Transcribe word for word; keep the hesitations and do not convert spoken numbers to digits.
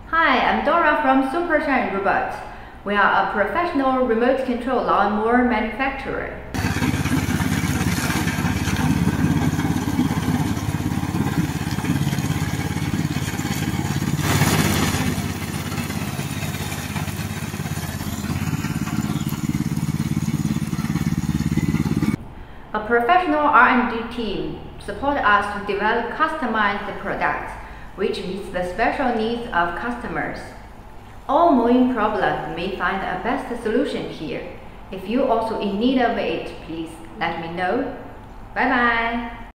Hi, I'm Dora from Supershine Robots. We are a professional remote control lawnmower manufacturer. A professional R and D team supports us to develop customized products which meets the special needs of customers. All mowing problems may find a best solution here. If you also in need of it, please let me know. Bye bye.